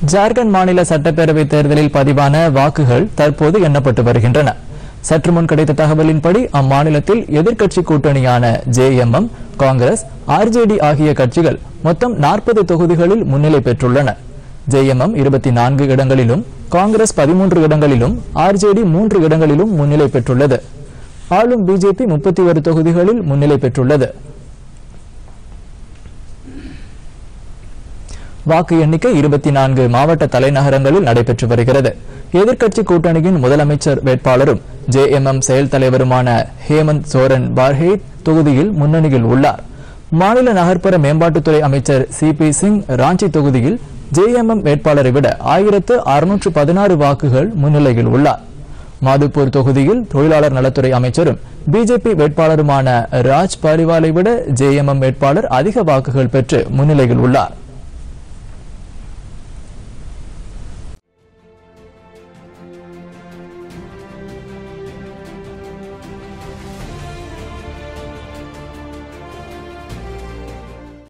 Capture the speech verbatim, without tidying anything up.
ஜார்க்கண்ட் மாநில சட்டப்பேரவை தேர்தலில் பதிவான வாக்குகள் தற்போது எண்ணப்பட்டு வருகின்றன. சற்று முன் கிடைத்த தகவலின்படி அம்மாநிலத்தில் எதிர்க்கட்சி கூட்டணியான ஜேஎம்எம், காங்கிரஸ், ஆர்ஜேடி ஆகிய கட்சிகள் மொத்தம் நாற்பது தொகுதிகளில் முன்னிலை பெற்றுள்ளன. ஜேஎம்எம் இருபத்தி நான்கு இடங்களிலும், காங்கிரஸ் பதிமூன்று இடங்களிலும், ஆர்ஜேடி மூன்று இடங்களிலும் முன்னிலை பெற்றுள்ளது. ஆளும் பிஜேபி முப்பத்தி ஒரு தொகுதிகளில் முன்னிலை பெற்றுள்ளது. வாக்கு எண்ணிக்கை இருபத்தி நான்கு மாவட்ட தலைநகரங்களில் நடைபெற்று வருகிறது. எதிர்க்கட்சி கூட்டணியின் முதலமைச்சர் வேட்பாளரும் ஜேஎம்எம் செயல் தலைவருமான ஹேமந்த் சோரன் பார்ஹேட் தொகுதியில் முன்னணியில் உள்ளார். மாநில நகர்ப்புற மேம்பாட்டுத்துறை அமைச்சர் சி பி சிங் ராஞ்சி தொகுதியில் ஜேஎம்எம் வேட்பாளரை விட ஆயிரத்து அறுநூற்று பதினாறு வாக்குகள் முன்னிலையில் உள்ளார். மாதுப்பூர் தொகுதியில் தொழிலாளர் நலத்துறை அமைச்சரும் பிஜேபி வேட்பாளருமான ராஜ் பாரிவாலை விட ஜேஎம்எம் வேட்பாளர் அதிக வாக்குகள் பெற்று முன்னிலையில் உள்ளார்.